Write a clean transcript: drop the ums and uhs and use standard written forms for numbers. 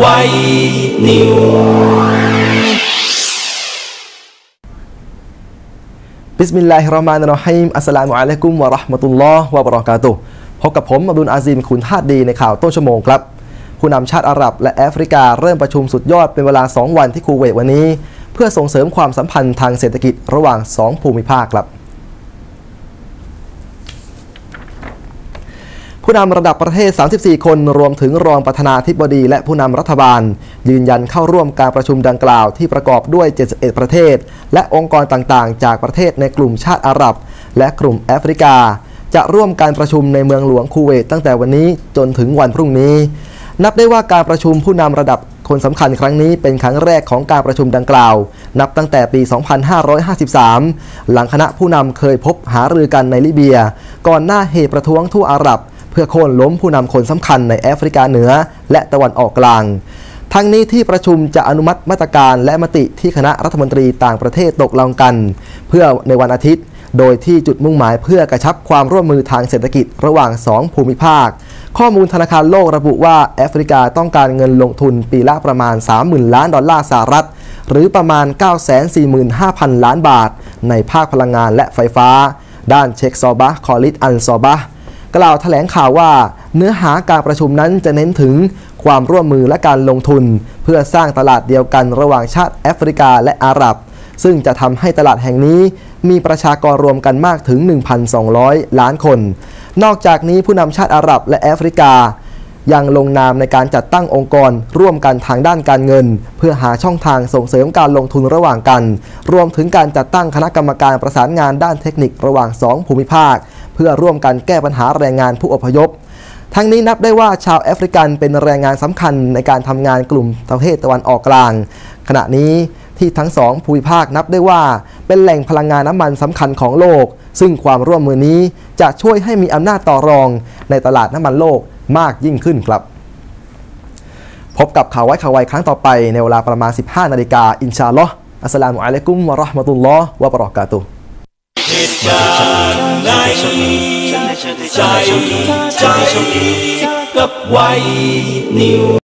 ไว้นิวบิสมิลลาฮิรเราะห์มานิรเราะฮีมอัสสลามุอะลัยกุมวะเราะห์มะตุลลอฮ์วะบะเราะกาตุฮ์พบกับผมอับดุลอาซิมขุนทาสดีในข่าวต้นชั่วโมงครับผู้นำชาติอาหรับและแอฟริกาเริ่มประชุมสุดยอดเป็นเวลา2วันที่คูเวตวันนี้เพื่อส่งเสริมความสัมพันธ์ทางเศรษฐกิจระหว่าง2ภูมิภาคครับผู้นำระดับประเทศ34คนรวมถึงรองประธานาธิบดีและผู้นำรัฐบาลยืนยันเข้าร่วมการประชุมดังกล่าวที่ประกอบด้วย71ประเทศและองค์กรต่างๆจากประเทศในกลุ่มชาติอาหรับและกลุ่มแอฟริกาจะร่วมการประชุมในเมืองหลวงคูเวตตั้งแต่วันนี้จนถึงวันพรุ่งนี้นับได้ว่าการประชุมผู้นำระดับคนสำคัญครั้งนี้เป็นครั้งแรกของการประชุมดังกล่าวนับตั้งแต่ปี 2553 หลังคณะผู้นำเคยพบหารือกันในลิเบียก่อนหน้าเหตุประท้วงทั่วอาหรับเพื่อโค่นล้มผู้นำคนสำคัญในแอฟริกาเหนือและตะวันออกกลางทั้งนี้ที่ประชุมจะอนุมัติมาตรการและมติที่คณะรัฐมนตรีต่างประเทศตกลงกันเพื่อในวันอาทิตย์โดยที่จุดมุ่งหมายเพื่อกระชับความร่วมมือทางเศรษฐกิจระหว่าง2ภูมิภาคข้อมูลธนาคารโลกระบุว่าแอฟริกาต้องการเงินลงทุนปีละประมาณ 30,000 ล้านดอลลาร์สหรัฐหรือประมาณ 945,000 ล้านบาทในภาคพลังงานและไฟฟ้าด้านเชคซอบะคอลิดอันซอบะกล่าวแถลงข่าวว่าเนื้อหาการประชุมนั้นจะเน้นถึงความร่วมมือและการลงทุนเพื่อสร้างตลาดเดียวกันระหว่างชาติแอฟริกาและอาหรับซึ่งจะทำให้ตลาดแห่งนี้มีประชากรรวมกันมากถึง 1,200 ล้านคนนอกจากนี้ผู้นำชาติอาหรับและแอฟริกายังลงนามในการจัดตั้งองค์กรร่วมกันทางด้านการเงินเพื่อหาช่องทางส่งเสริมการลงทุนระหว่างกันรวมถึงการจัดตั้งคณะกรรมการประสานงานด้านเทคนิคระหว่าง2ภูมิภาคเพื่อร่วมกันแก้ปัญหาแรงงานผู้อพยพทั้งนี้นับได้ว่าชาวแอฟริกันเป็นแรงงานสำคัญในการทำงานกลุ่มประเทศตะวันออกกลางขณะนี้ที่ทั้ง2ภูมิภาคนับได้ว่าเป็นแหล่งพลังงานน้ำมันสำคัญของโลกซึ่งความร่วมมือนี้จะช่วยให้มีอำนาจต่อรองในตลาดน้ำมันโลกมากยิ่งขึ้นครับพบกับข่าวไว้ข่าวไวครั้งต่อไปในเวลาประมาณ 15 นาฬิกาอินชาอัลลอฮ์อัสสลามุอะลัยกุมวะเราะห์มะตุลลอฮ์วะบะเราะกาตุฮ์เหตุการณ์ไหนใจกับไว้นิว